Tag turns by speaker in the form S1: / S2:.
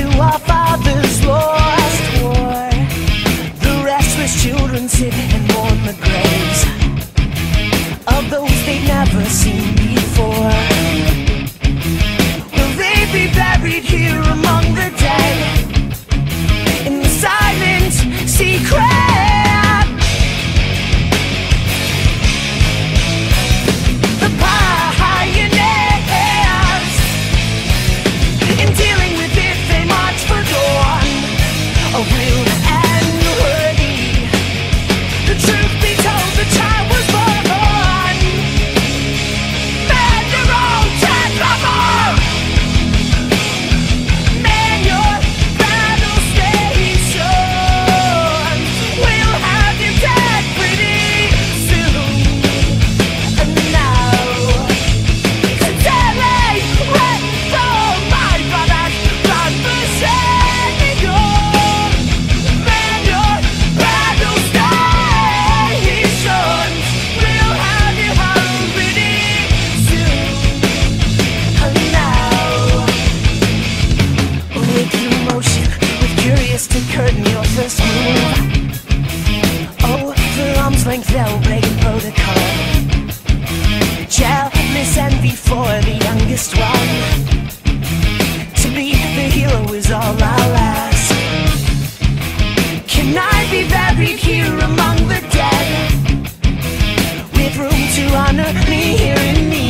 S1: to our father's lost war. The restless children sit and mourn the graves of those they've never seen before. Will they be buried here among the dead, in the silent secret? The pioneers, in dealing with it, they march for dawn, of real and worthy. The truth be told, the child was born. Man, your own transformer. Man, your battle station. We'll have you dead pretty soon. And now, today, let go, my brothers, run for Samuel. Man, your battle stations. We'll have you home pretty soon. And now, with your motion, with curious to curtain your first move. Oh, for arm's length they'll break protocol. Jealous envy for the youngest one. To be the hero is all I'll ask. Can I be buried here among the dead, with room to honor me here in the